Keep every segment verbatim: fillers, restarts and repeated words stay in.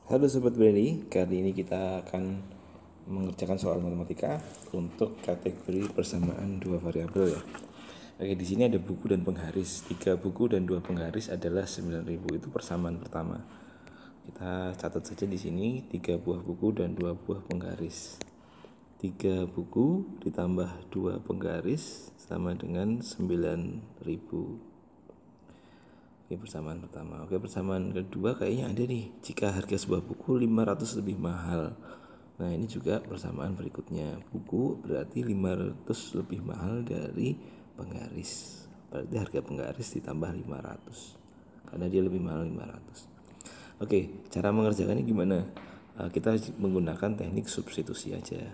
Halo Sobat Brady, kali ini kita akan mengerjakan soal matematika untuk kategori persamaan dua variabel ya. Oke, di sini ada buku dan penggaris. Tiga buku dan dua penggaris adalah sembilan ribu, itu persamaan pertama. Kita catat saja di sini tiga buah buku dan dua buah penggaris. Tiga buku ditambah dua penggaris sama dengan sembilan ribu. Oke, persamaan pertama. Oke, persamaan kedua kayaknya ada nih. Jika harga sebuah buku lima ratus lebih mahal. Nah, ini juga persamaan berikutnya. Buku berarti lima ratus lebih mahal dari penggaris. Berarti harga penggaris ditambah lima ratus. Karena dia lebih mahal lima ratus. Oke, cara mengerjakannya gimana? Kita menggunakan teknik substitusi aja.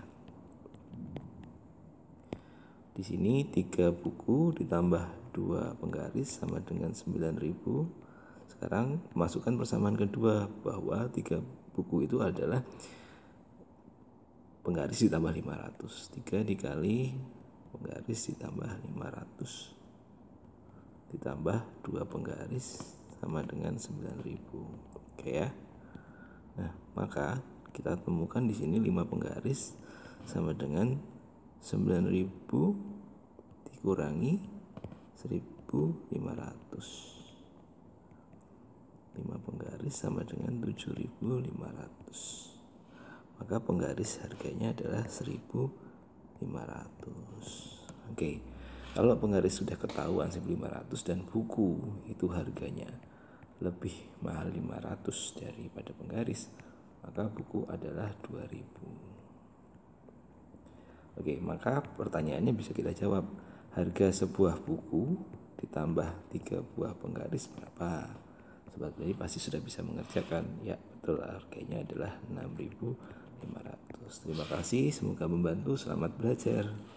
Di sini tiga buku ditambah dua penggaris sama dengan sembilan ribu. Sekarang masukkan persamaan kedua bahwa tiga buku itu adalah penggaris ditambah lima ratus. tiga dikali penggaris ditambah lima ratus ditambah dua penggaris sama dengan sembilan ribu. Oke ya. Nah, maka kita temukan di sini lima penggaris sama dengan sembilan ribu dikurangi seribu lima ratus. lima penggaris sama dengan tujuh ribu lima ratus. Maka penggaris harganya adalah seribu lima ratus. Oke. Kalau penggaris sudah ketahuan seribu lima ratus dan buku itu harganya lebih mahal lima ratus daripada penggaris, maka buku adalah dua ribu. Oke, maka pertanyaannya bisa kita jawab. Harga sebuah buku ditambah tiga buah penggaris berapa? Sobat Brady pasti sudah bisa mengerjakan. Ya, betul, harganya adalah enam ribu lima ratus. Terima kasih, semoga membantu. Selamat belajar.